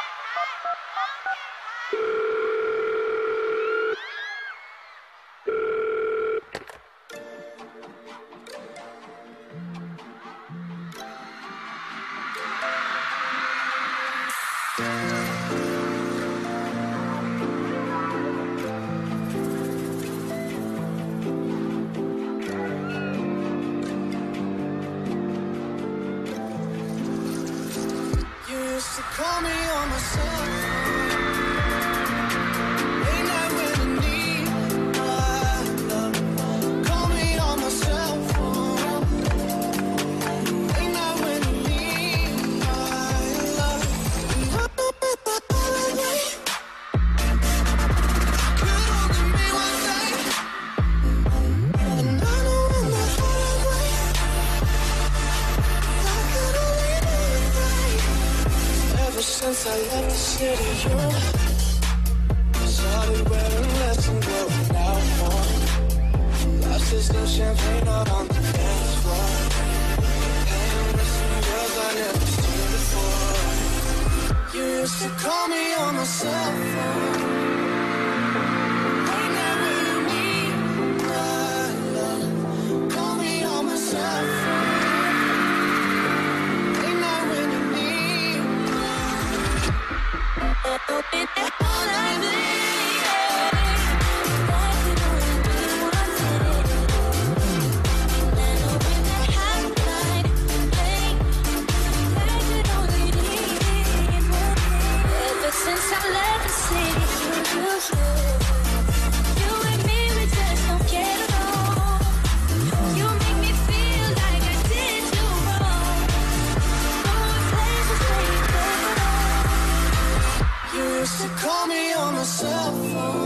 Call me on my cell phone. Ain't that when I need my love? Call me on my cell phone. Ain't that when I need my love? Could only be one day, and I know in my heart away. I could only be right. Ever since I left the city, you started wearing less and going out more. Glasses and champagne out on the dance floor. And with some girls I never seen before. You used to call me on my cell phone. Ain't that when you need my love? Call me on my cell phone. Ain't that when you need all I need. Since I left the city, you and me, we just don't get along. You make me feel like I did you wrong. Going places where you don't belong. You used to call me on my cell phone.